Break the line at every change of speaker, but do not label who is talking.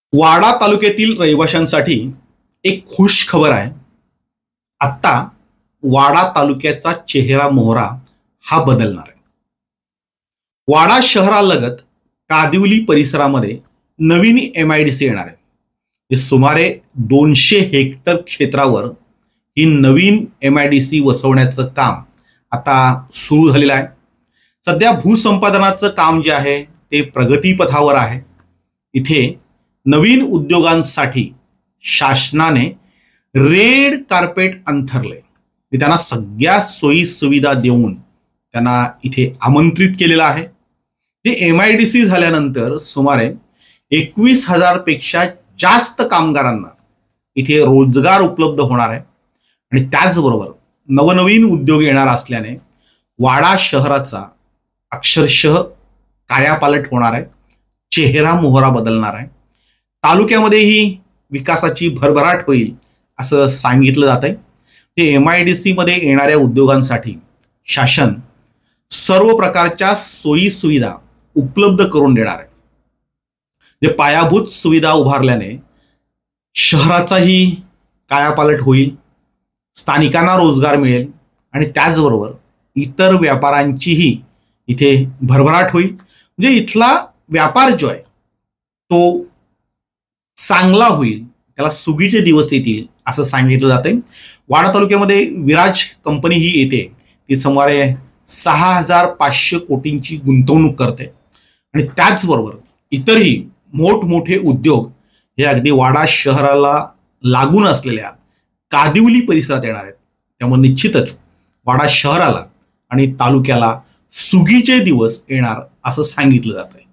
वाडा तालुक्यातील रहिवाशांसाठी एक खुश खबर आहे. आत्ता वाडा तालुक्याचा चेहरा मोहरा हा बदलणार आहे. वाडा शहरालगत कादिवली परिसरामध्ये नवीन MIDC येणार आहे. हे सुमारे 200 हेक्टर क्षेत्रावर ही नवीन MIDC वसवण्याचं काम आता सुरू झालेलं आहे. सध्या भूसंपादनाचं काम जे आहे ते प्रगतीपथावर आहे. इथे नवीन उद्योगांसाठी शासनाने रेड कार्पेट अंथरले. त्यांना सगळ्या सोयी सुविधा देऊन त्यांना इथे आमंत्रित केलेलं आहे. जे MIDC झाल्यानंतर सुमारे 21,000 पेक्षा जास्त कामगारांना इथे रोजगार उपलब्ध होणार आहे. आणि त्याचबरोबर नवनवीन उद्योग येणार असल्याने वाडा शहराचा अक्षरशः कायापालट होणार आहे. चेहरा मोहरा बदलणार आहे. तालुक्यामध्येही विकासाची भरभराट होईल असं सांगितलं जात आहे. ते MIDC मध्ये येणाऱ्या उद्योगांसाठी शासन सर्व प्रकारच्या सोयी सुविधा उपलब्ध करून देणार आहे. जे पायाभूत सुविधा उभारल्याने शहराचाही कायापालट होईल, स्थानिकांना रोजगार मिळेल आणि त्याचबरोबर इतर व्यापाऱ्यांचीही इथे भरभराट होईल. म्हणजे इथला व्यापार जो आहे तो चांगला होईल, त्याला सुगीचे दिवस येतील असं सांगितलं जातंय. वाडा तालुक्यामध्ये विराज कंपनी ही येते. ती सुमारे 6,500 कोटींची गुंतवणूक करते आणि त्याचबरोबर इतरही मोठमोठे उद्योग हे अगदी वाडा शहराला लागून असलेल्या कादिवली परिसरात येणार आहेत. त्यामुळे निश्चितच वाडा शहराला आणि तालुक्याला सुगीचे दिवस येणार असं सांगितलं जातंय.